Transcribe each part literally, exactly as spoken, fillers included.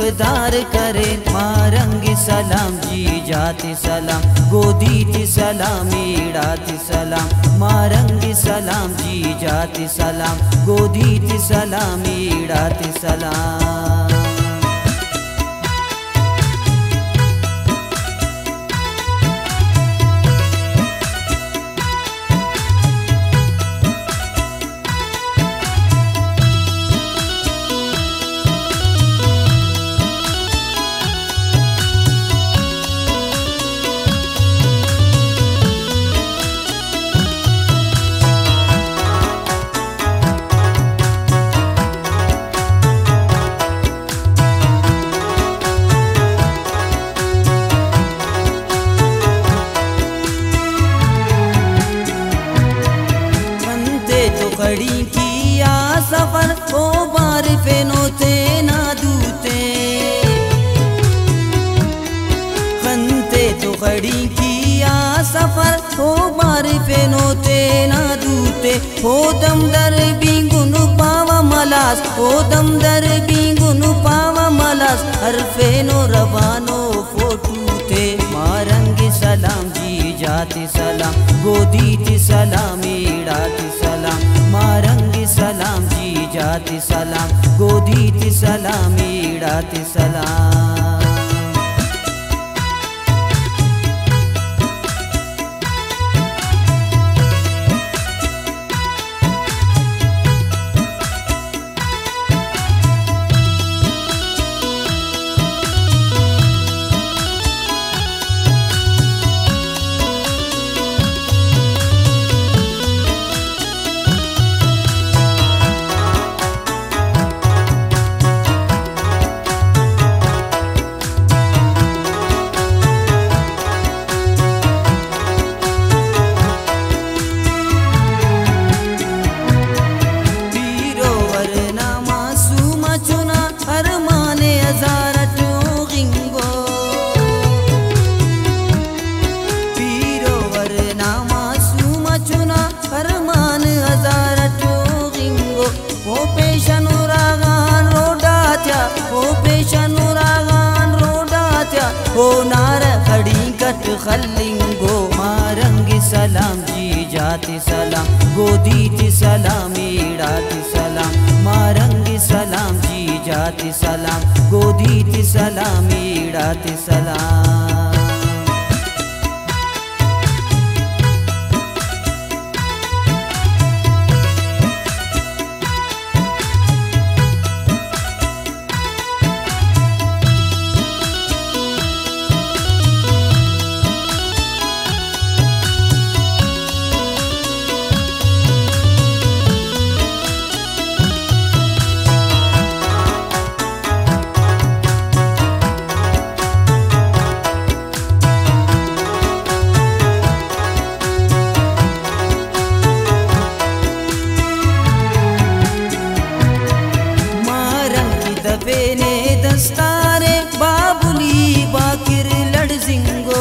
सकदार करे मारंगी सलाम जी जाति सलाम गोदीति सलामी डाति सलाम मारंगी सलाम जी जाति सलाम गोदीति सलामी डाति सलाम। खड़ी किया सफर ओ बार फेनोते ना दूते खनते तो खड़ी किया सफर ओ बार फेनोते ना दूते हो दम दर बिंगुनु पावा मलास हो दम दर बिंगुनु पावा मलास हर फेनो रवानो फोटूते मारंगी सलाम जी जाति सलाम गोदीति सलामी डाति सलाम मारंगी सलाम जी जाति सलाम गोदीति सलामी डाति सलाम। हो नार खड़ी कट खलिंगो मारंगी सलाम जी जाति सलाम गोदीति सलामी डाति सलाम मारंगी सलाम जी जाति सलाम गोदीति सलामी डाति सलाम। फेने दस्तारे बाबुली बाकिर लड़जिंगो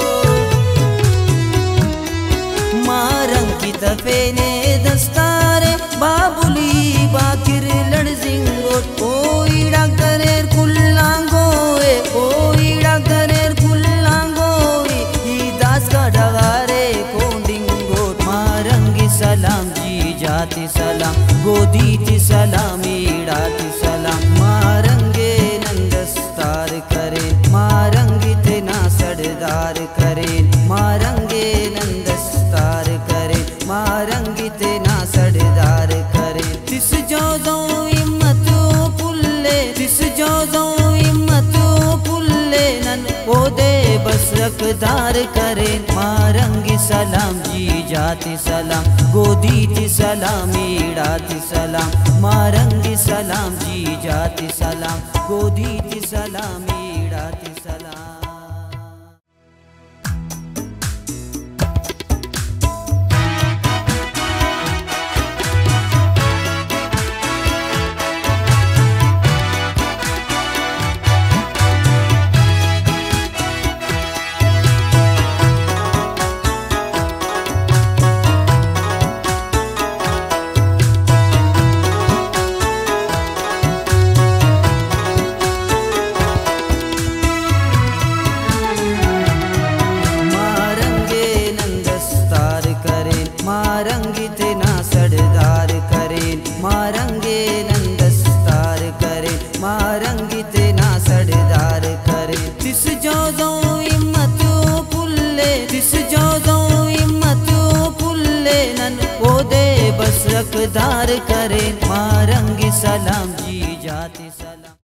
मारंग की तफेने दस्तारे बाबुली बाकिर लड़जिंगो ओई डाक्टरेर कुल्लांगो ए ओई डाक्टरेर कुल्लांगो ई दास का डगारे कोंडिंगो मारंगी सलाम जी जाति सलाम गोदीति सलामी डाति सलाम मारंगे नंदस्तार करे मारंगी तेना सरदार करे मारंगे नंदस्तार करे मारंगी तेना सरदार करे तिस जो जो हिम्मतो पुल्ले तिस जो जो हिम्मतो पुल्ले नन ओदे बस रखदार करे मारंगी सलाम जी जाति सलाम गोदीति सलामी डाति सलाम मारंगी सलाम जी जाति सलाम गोदीति सलामी डाति सलाम। सरदार करें मारंगे नंदस्तार करें मारंगी तेना सरदार करें तिस जो जो हिम्मत पुल्ले तिस जो जो हिम्मत पुल्ले नन वो दे बस रखदार करें मारंगी सलाम जी जाते